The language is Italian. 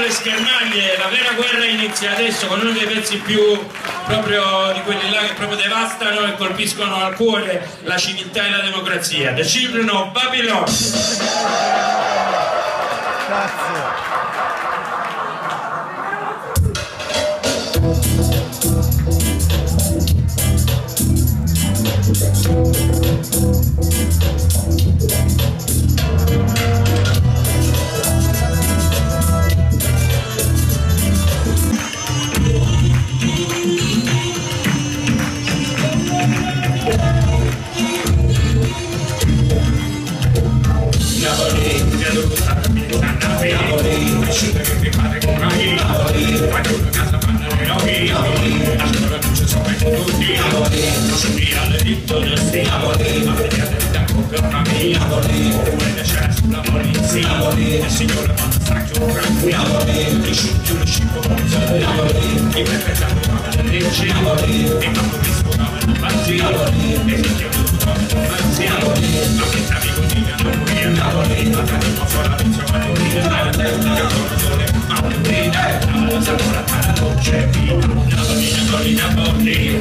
le schermaglie, la vera guerra inizia adesso con uno dei pezzi più proprio di quelli là che proprio devastano e colpiscono al cuore la civiltà e la democrazia. The Children of Babylon. Grazie. Il Signore fa stracchio tranquillo, ti sciutti un scippo con i i perfettati come le leggi, e quando mi sfogavano il battino, e si chiamano come un anziano, ma che amico di Napoli, ma che non so la lezione di morire, che corso le mattutine, la sapore a la dolce vita, Napoli,